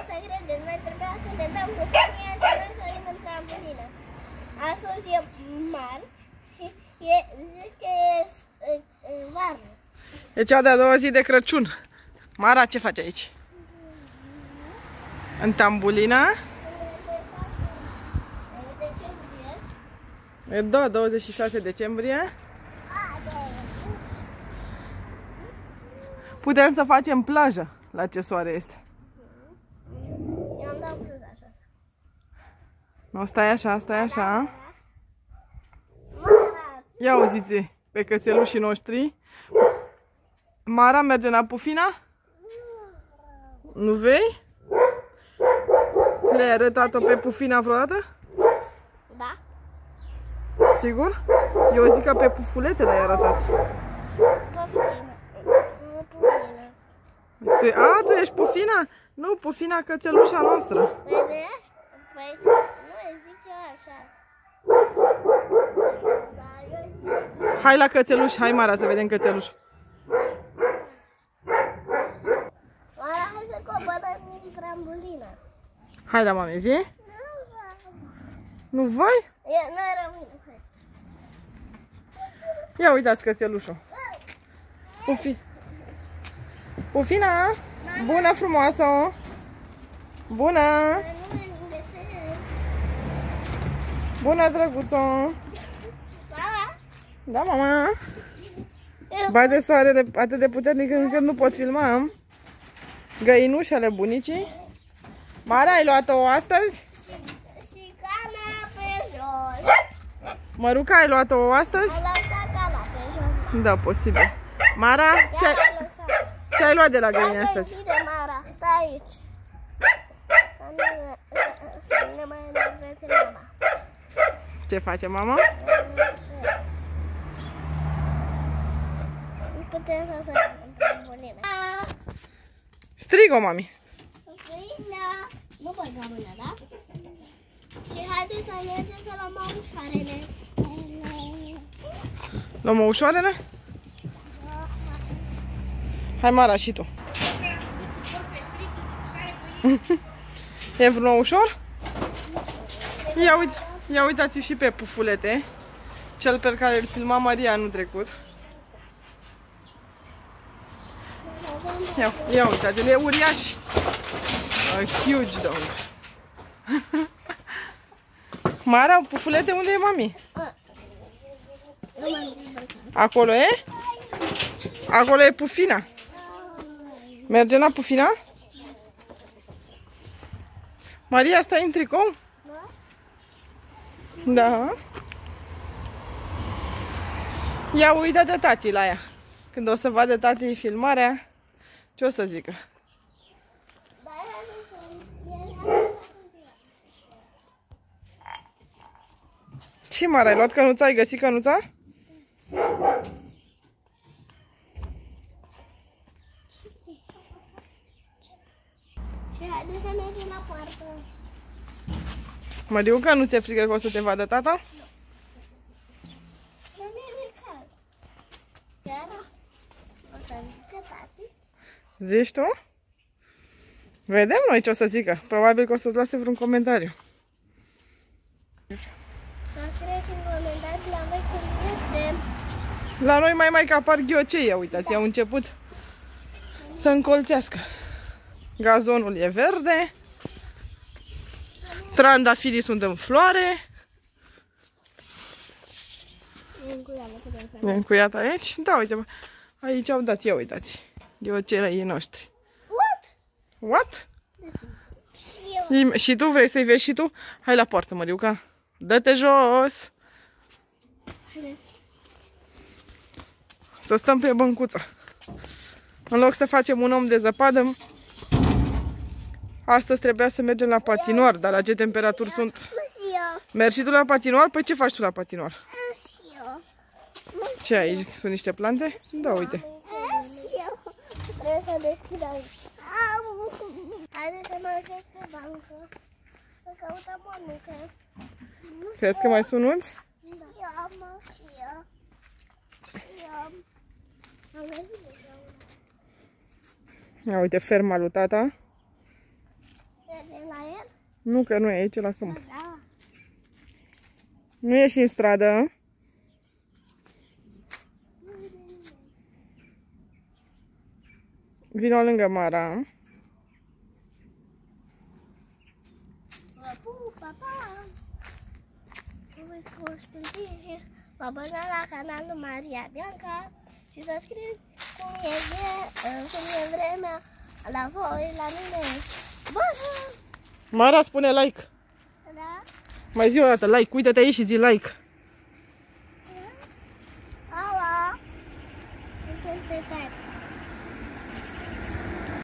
să credeți, noi trebuia să ne dăm cu sonia și noi sărim în trambulină. Astăzi e marți și zic că e vară. E cea de-a doua zi de Crăciun. Mara, ce faci aici? În tambulină? E 26 decembrie. Putem să facem plajă. La ce soare este? Eu-mi dau cruz așa. Nu, stai așa, stai așa. Mara, Ia auziți pe cățelușii noștri. Mara merge la Pufina? Nu vei? Le-ai arătat-o pe Pufina vreodată? da? Sigur? Eu zic că pe Pufulete le-ai arătat. Poftim. Pufina. Tu ești Pufina? Nu, Pufina, cățelușa noastră. Vedeți? Păi, nu, zic eu așa. Dar eu zic... Hai la cățeluș, hai Mara să vedem cățeluș. Mara, hai să coborăm din trambulină. Hai la mami, vii? Nu voi? Noi rămânem. Ia uitați cățelușul. Pufina, bună frumoasă! Bună! Bună drăguțo! Da, mama! Bate soarele atât de puternic încât nu pot filma. Găinușele bunicii. Mara, ai luat-o astăzi? Și cana pe jos. Măruca, ai luat-o astăzi? Am lăsat cana pe jos. Da, posibil. Mara, ce ai luat de la găini astăzi? Asta e Mara, stai aici. Să ne mai enerveze mama. Ce face mama? Nu putem să sărim în trambulină. Strigă, mami. Pâinea. Nu băga mâna, da? Și haideți să mergem să luăm ușoarele. Luăm ușoarele? Hai, Mara, și tu. E vreun ușor? Ia uitați și pe Pufulete. Cel pe care îl filma Maria anul trecut. Ia uitați-l, e uriaș. A huge dog. Mara, Pufulete, unde e mami? Acolo e? Acolo e Pufina. Mergem la Pufina? Maria, stai în tricou? Da. Ia uita de tati la ea. Când o să vadă tati filmarea, ce o să zică? Ce, Mara, ai luat cănuța? Ai găsit cănuța? Și haideți să mergem la poartă. Măriuca, nu ți-e frică că o să te vadă tata? Nu e cald. Chiar? O să zică tati? Zici tu? Vedem noi ce o să zică. Probabil că o să-ți lase vreun comentariu. Să scrieți în comentarii la voi cum este. La noi mai că apar ghiocei, uitați, au început să încolțească. Gazonul e verde. Trandafirii sunt în floare. E încuiat aici? Da, uite, aici au dat, ia uitați. Ghiocei noștri. What? What? Și eu. Și tu vrei să-i vezi și tu? Hai la poartă, Măriuca. Dă-te jos. Să stăm pe băncuță. În loc să facem un om de zăpadă, astăzi trebuia să mergem la patinoar, dar la ce temperaturi sunt? Și eu. Mergi și tu la patinoar? Păi ce faci tu la patinoar? Și eu. Ce aici? Sunt niște plante? Da, uite. Și eu. Trebuie să deschid aici. Haideți să mă duc pe bancă. Să căutăm o nucă. Crezi că mai sunt mulți? Da. Și eu. Am găsit. Ia uite ferma lui tata. Mergem la el? Nu, că nu e aici la câmp. Da. Nu ieși în stradă. Vino lângă Mara. Papa! Vă abona la canalul Maria Bianca și să scrieți cum e vremea la voi, la mine. Bă! Mara spune like. Da? Mai zi o dată like. Uite-te aici și zi like.